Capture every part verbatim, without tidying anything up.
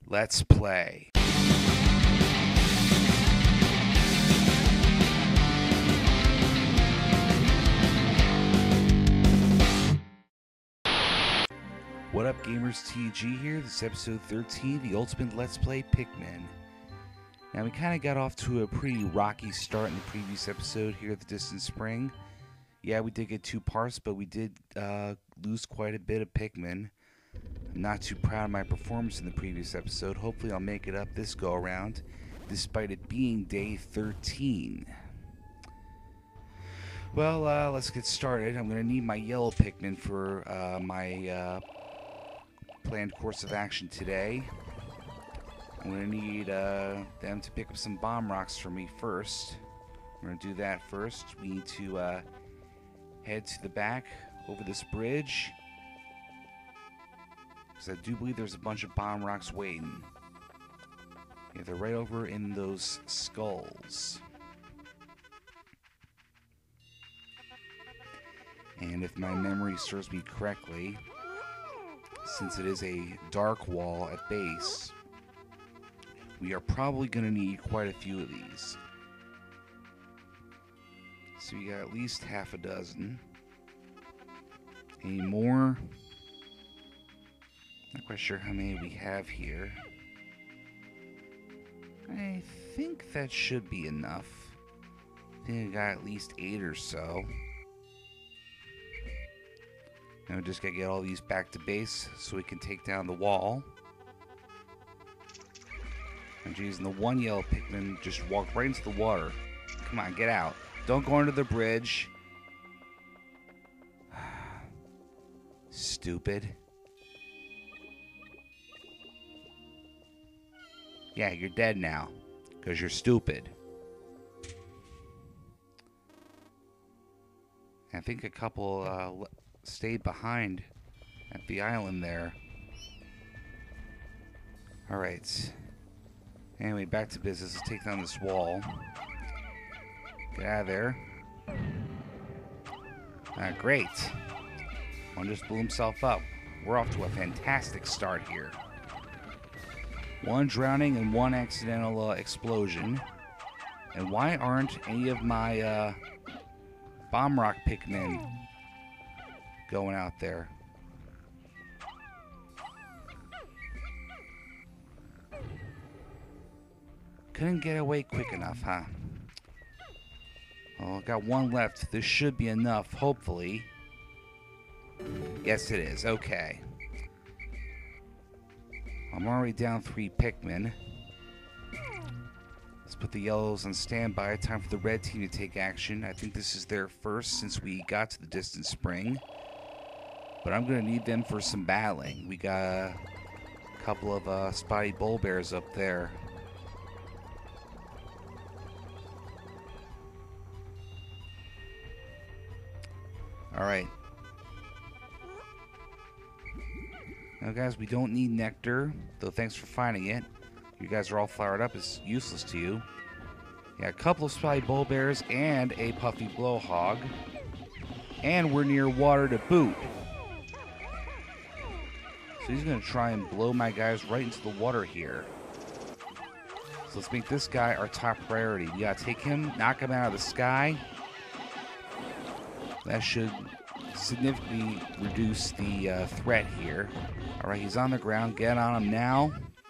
Let's play. What up, gamers? T U G here. This is episode thirteen, the ultimate Let's Play Pikmin. Now, we kind of got off to a pretty rocky start in the previous episode here at the Distant Spring. Yeah, we did get two parts, but we did uh, lose quite a bit of Pikmin. I'm not too proud of my performance in the previous episode. Hopefully I'll make it up this go-around, despite it being day thirteen. Well, uh, let's get started. I'm going to need my yellow Pikmin for uh, my uh, planned course of action today. I'm going to need uh, them to pick up some bomb rocks for me first. We're going to do that first. We need to uh, head to the back over this bridge, because I do believe there's a bunch of bomb rocks waiting. Yeah, they're right over in those skulls. And if my memory serves me correctly, since it is a dark wall at base, we are probably going to need quite a few of these. So we got at least half a dozen. Any more? Not quite sure how many we have here. I think that should be enough. I think I got at least eight or so. Now we just gotta get all these back to base so we can take down the wall. And geez, and the one yellow Pikmin just walked right into the water. Come on, get out. Don't go under the bridge. Stupid. Yeah, you're dead now, because you're stupid. I think a couple uh, stayed behind at the island there. Alright. Anyway, back to business. Let's take down this wall. Get out of there. Ah, great. One just blew himself up. We're off to a fantastic start here. One drowning and one accidental uh, explosion. And why aren't any of my uh, bomb rock Pikmin going out there? Couldn't get away quick enough, huh? Oh, got one left. This should be enough, hopefully. Yes, it is. Okay. I'm already down three Pikmin. Let's put the yellows on standby. Time for the red team to take action. I think this is their first since we got to the Distant Spring. But I'm going to need them for some battling. We got a couple of uh, spotty bull bears up there. Alright. Now guys, we don't need nectar, though thanks for finding it. You guys are all fired up, it's useless to you. Yeah, a couple of spotty bull bears and a puffy blowhog. And we're near water to boot. So he's going to try and blow my guys right into the water here. So let's make this guy our top priority. We got to take him, knock him out of the sky. That should significantly reduce the uh, threat here. Alright, he's on the ground. Get on him now.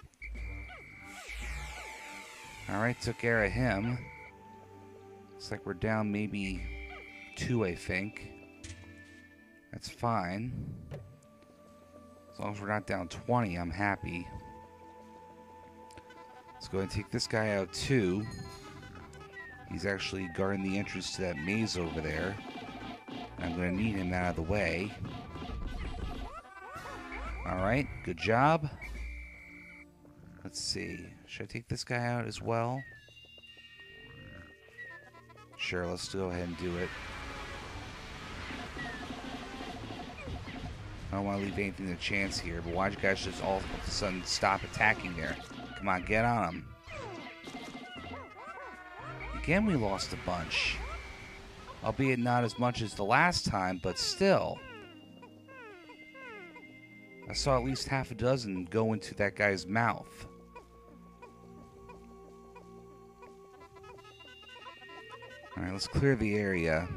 Alright, took care of him. Looks like we're down maybe two, I think. That's fine. As long as we're not down twenty, I'm happy. Let's go ahead and take this guy out too. He's actually guarding the entrance to that maze over there. I'm going to need him out of the way. Alright, good job. Let's see. Should I take this guy out as well? Sure, let's go ahead and do it. I don't want to leave anything to chance here, but why'd you guys just all of a sudden stop attacking there? Come on, get on him. Again, we lost a bunch. Albeit not as much as the last time, but still. I saw at least half a dozen go into that guy's mouth. Alright, let's clear the area.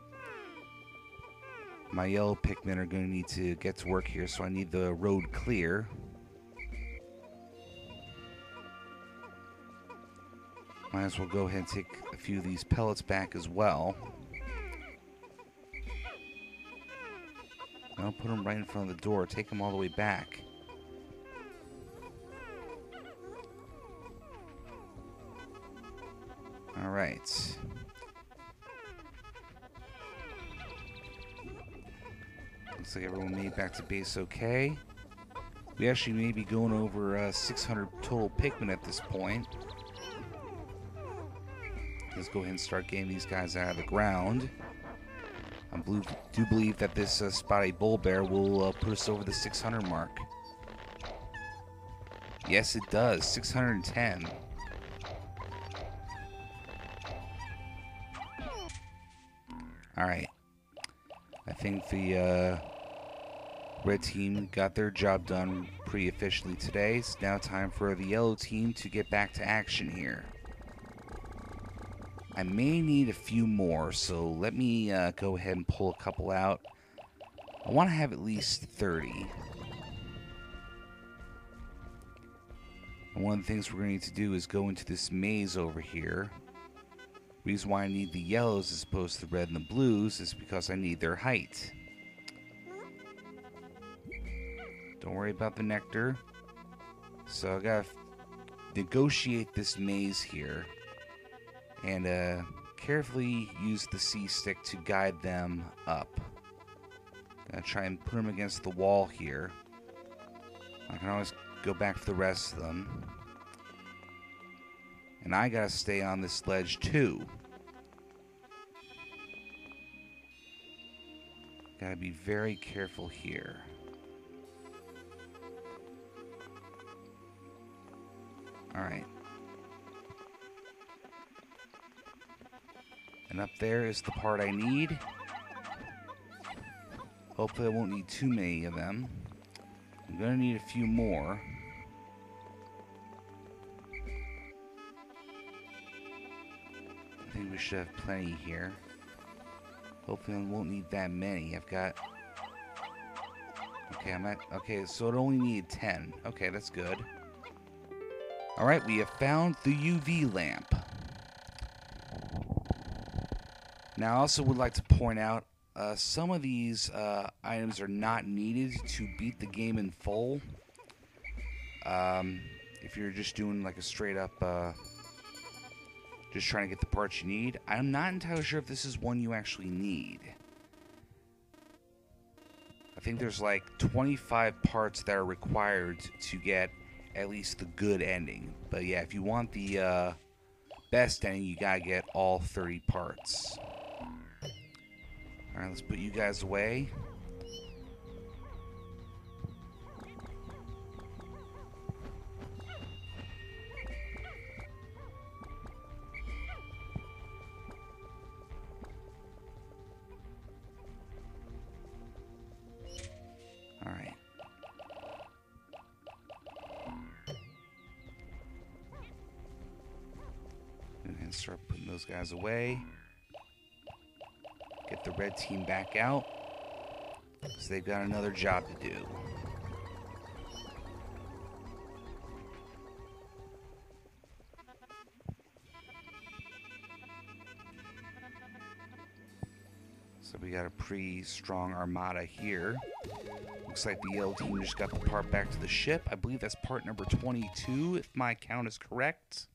My yellow Pikmin are going to need to get to work here, so I need the road clear. Might as well go ahead and take a few of these pellets back as well. Don't put them right in front of the door. Take them all the way back. Alright. Looks like everyone made it back to base okay. We actually may be going over uh, six hundred total Pikmin at this point. Let's go ahead and start getting these guys out of the ground. I do believe that this uh, spotty bull bear will uh, put us over the six hundred mark. Yes, it does. six hundred ten. Alright. I think the uh, red team got their job done pretty efficiently today. It's now time for the yellow team to get back to action here. I may need a few more, so let me uh, go ahead and pull a couple out. I want to have at least thirty. And one of the things we're going to need to do is go into this maze over here. The reason why I need the yellows as opposed to the red and the blues is because I need their height. Don't worry about the nectar. So I gotta negotiate this maze here. And uh, carefully use the C stick to guide them up. Gonna try and put them against the wall here. I can always go back for the rest of them. And I gotta stay on this ledge too. Gotta be very careful here. Alright. And up there is the part I need. Hopefully I won't need too many of them. I'm gonna need a few more. I think we should have plenty here. Hopefully I won't need that many. I've got... Okay, I'm at... Okay, so it only needed ten. Okay, that's good. Alright, we have found the U V lamp. Now, I also would like to point out, uh, some of these uh, items are not needed to beat the game in full. Um, if you're just doing like a straight up, uh, just trying to get the parts you need. I'm not entirely sure if this is one you actually need. I think there's like twenty-five parts that are required to get at least the good ending. But yeah, if you want the uh, best ending, you gotta get all thirty parts. Alright, let's put you guys away. Alright. And start putting those guys away. Get the red team back out, because they've got another job to do. So we got a pretty strong armada here. Looks like the yellow team just got the part back to the ship. I believe that's part number twenty-two, if my count is correct.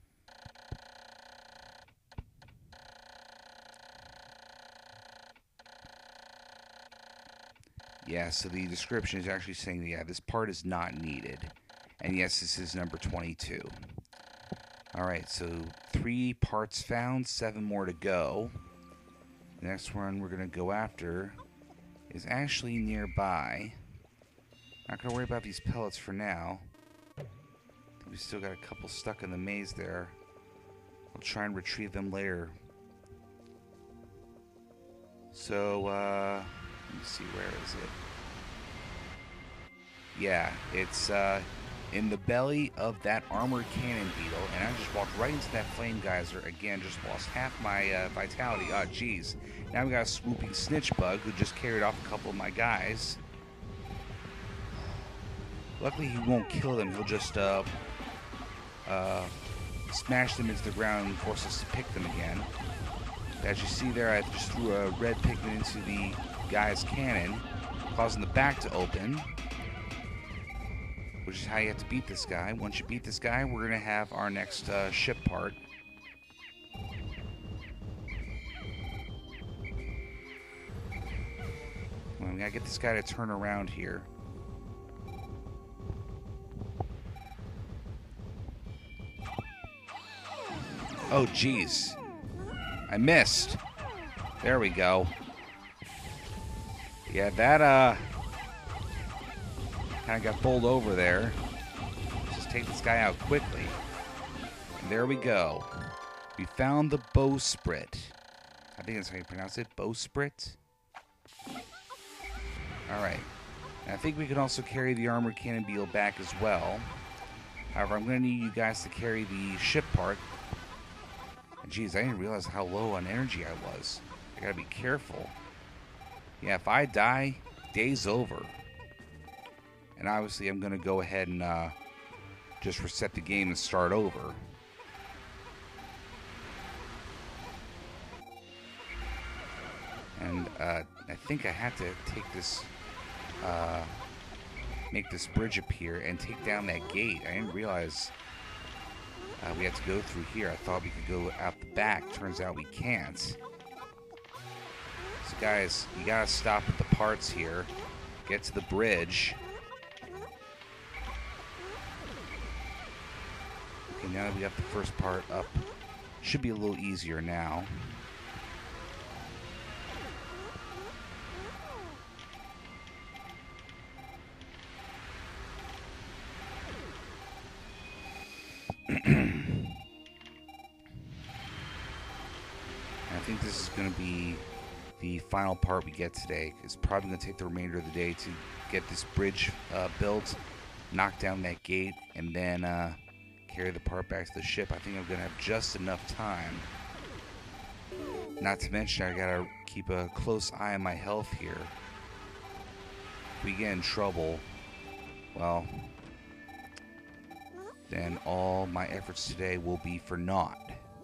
Yeah, so the description is actually saying, yeah, this part is not needed. And yes, this is number twenty-two. Alright, so three parts found, seven more to go. The next one we're going to go after is actually nearby. Not going to worry about these pellets for now. I think we still got a couple stuck in the maze there. I'll try and retrieve them later. So, uh... let me see, where is it? Yeah, it's uh, in the belly of that Armored Cannon Beetle, and I just walked right into that Flame Geyser. Again, just lost half my uh, vitality. Oh, jeez. Now we got a swooping Snitch Bug who just carried off a couple of my guys. Luckily, he won't kill them. He'll just uh, uh, smash them into the ground and force us to pick them again. As you see there, I just threw a red Pikmin into the guy's cannon, causing the back to open, which is how you have to beat this guy. Once you beat this guy, we're going to have our next uh, ship part. Well, we got to get this guy to turn around here. Oh, jeez. I missed. There we go. Yeah, that, uh... kind of got bowled over there. Just take this guy out quickly. And there we go. We found the bowsprit. I think that's how you pronounce it. Bowsprit? Alright. I think we can also carry the Armored Cannon Beetle back as well. However, I'm going to need you guys to carry the ship part. Jeez, I didn't realize how low on energy I was. I gotta be careful. Yeah, if I die, day's over. And obviously I'm gonna go ahead and uh, just reset the game and start over. And uh, I think I had to take this, uh, make this bridge appear and take down that gate. I didn't realize Uh, we have to go through here. I thought we could go out the back. Turns out we can't. So guys, you gotta stop at the parts here. Get to the bridge. Okay, now that we got the first part up, should be a little easier now. I think this is going to be the final part we get today. It's probably going to take the remainder of the day to get this bridge uh, built, knock down that gate, and then uh, carry the part back to the ship. I think I'm going to have just enough time. Not to mention, I got to keep a close eye on my health here. If we get in trouble, well, then all my efforts today will be for naught.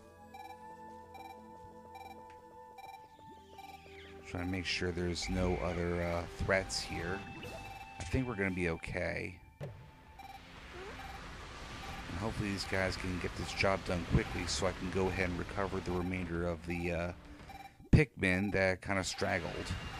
Trying to make sure there's no other uh, threats here. I think we're going to be okay. And hopefully these guys can get this job done quickly so I can go ahead and recover the remainder of the uh, Pikmin that kind of straggled.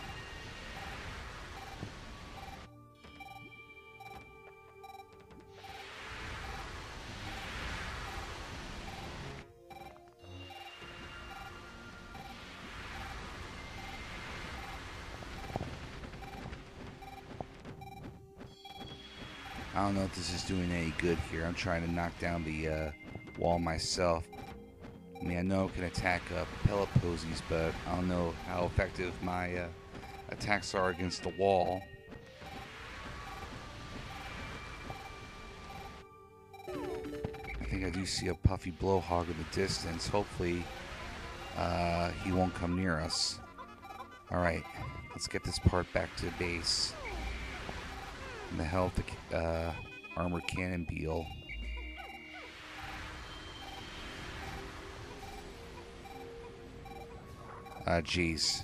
I don't know if this is doing any good here. I'm trying to knock down the uh, wall myself. I mean, I know it can attack uh, pellet posies, but I don't know how effective my uh, attacks are against the wall. I think I do see a puffy blowhog in the distance. Hopefully, uh, he won't come near us. Alright, let's get this part back to base. And the hell with the uh, Armored Cannon Beetle. Ah, uh, jeez.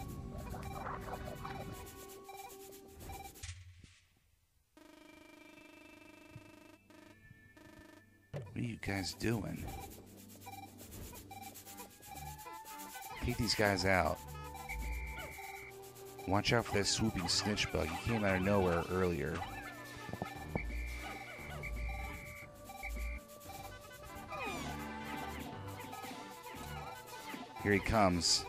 What are you guys doing? Take these guys out. Watch out for that swooping snitch bug. He came out of nowhere earlier. Here he comes.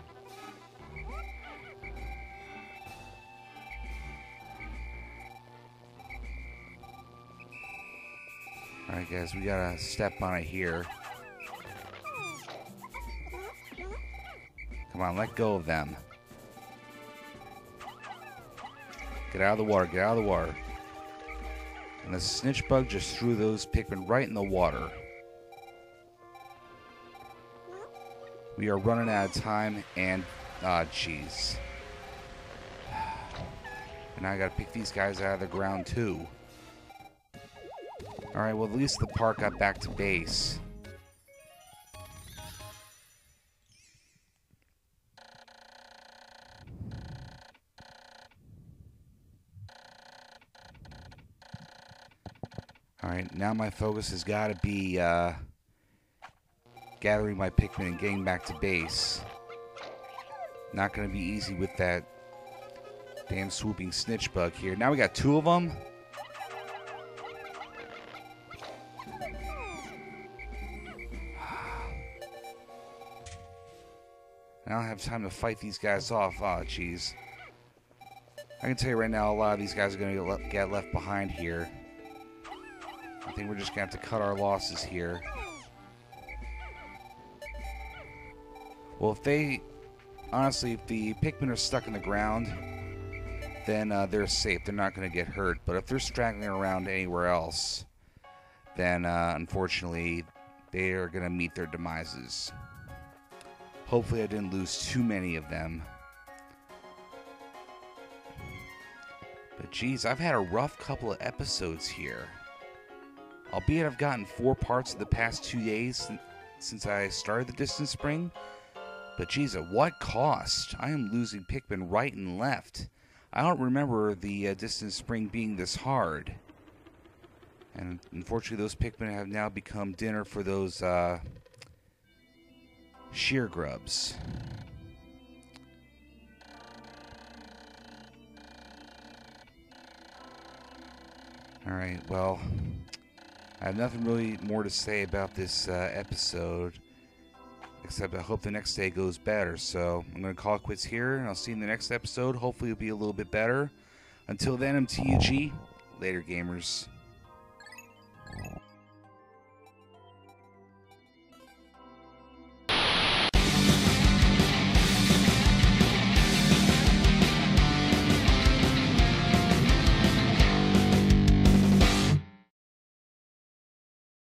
Alright guys, we gotta step on it here. Come on, let go of them. Get out of the water, get out of the water. And the snitch bug just threw those Pikmin right in the water. We are running out of time, and ah, jeez. And now I gotta pick these guys out of the ground too. Alright, well at least the park got back to base. Alright, now my focus has got to be uh, gathering my Pikmin and getting back to base. Not going to be easy with that damn swooping snitch bug here. Now we got two of them. I don't have time to fight these guys off. Oh, jeez. I can tell you right now, a lot of these guys are going to get left behind here. I think we're just going to have to cut our losses here. Well, if they... Honestly, if the Pikmin are stuck in the ground, then uh, they're safe. They're not going to get hurt. But if they're straggling around anywhere else, then uh, unfortunately, they are going to meet their demises. Hopefully I didn't lose too many of them. But geez, I've had a rough couple of episodes here. Albeit I've gotten four parts in the past two days since I started the Distant Spring. But geez, at what cost? I am losing Pikmin right and left. I don't remember the uh, Distant Spring being this hard. And unfortunately those Pikmin have now become dinner for those uh, shear grubs. Alright, well... I have nothing really more to say about this uh, episode, except I hope the next day goes better. So I'm going to call it quits here, and I'll see you in the next episode. Hopefully it'll be a little bit better. Until then, I'm T U G. Later, gamers.